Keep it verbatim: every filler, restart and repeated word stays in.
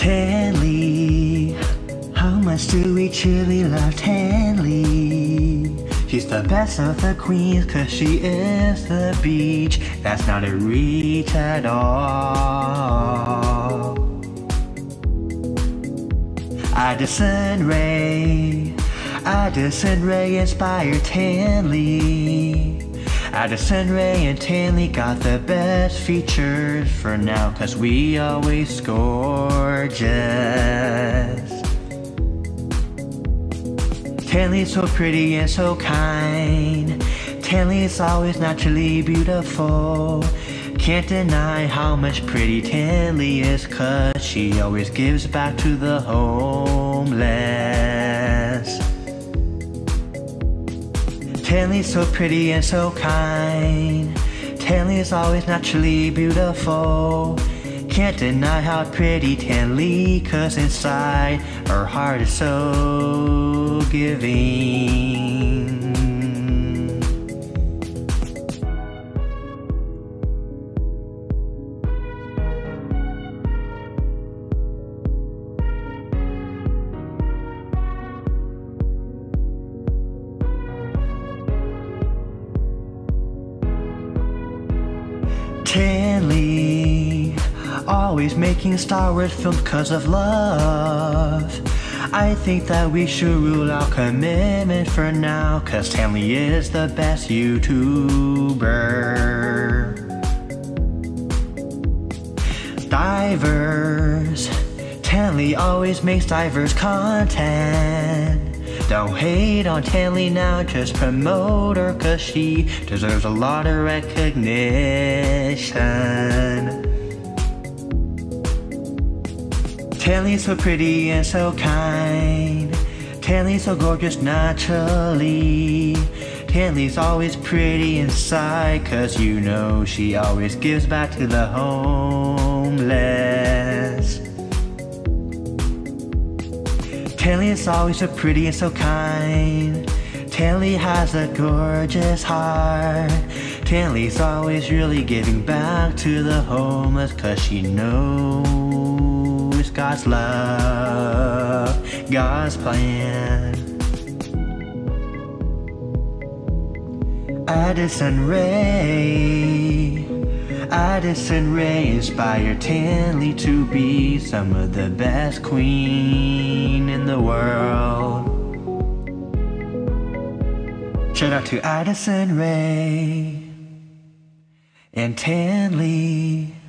Tanley, how much do we truly love Tanley? She's the best of the queens cause she is the beach. That's not a reach at all. Addison Rae, Addison Rae inspired Tanley. Addison Rae and Tanley got the best features for now cause we always gorgeous. Tanley's so pretty and so kind. Tanley's always naturally beautiful. Can't deny how much pretty Tanley is cause she always gives back to the homeless. Tanley's so pretty and so kind. Tanley's always naturally beautiful. Can't deny how pretty Tanley cause inside her heart is so giving. Tanley, always making Star Wars films cause of love. I think that we should rule out commitment for now cause Tanley is the best YouTuber. Divers, Tanley always makes diverse content. Don't hate on Tanley now, just promote her cause she deserves a lot of recognition. Tanley's so pretty and so kind. Tanley's so gorgeous naturally. Tanley's always pretty inside cause you know she always gives back to the homeless. Tanley is always so pretty and so kind. Tanley has a gorgeous heart. Tanley's always really giving back to the homeless cause she knows God's love, God's plan. Addison Rae, Addison Rae inspired Tanley to be some of the best queen in the world. Shout out to Addison Rae and Tanley.